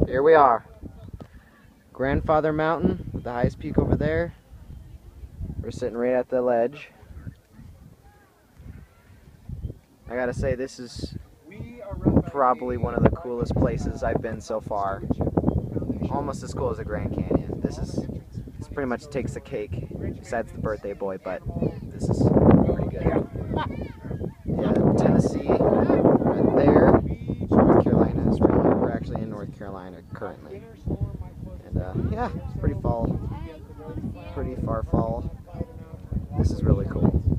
Here we are. Grandfather Mountain, with the highest peak over there. We're sitting right at the ledge. I gotta say, this is probably one of the coolest places I've been so far. Almost as cool as the Grand Canyon. This pretty much takes the cake, besides the birthday boy, but this is pretty good. Yeah, Tennessee, right there. North Carolina is right here. We're actually in North Carolina currently. And yeah, it's pretty far fall. This is really cool.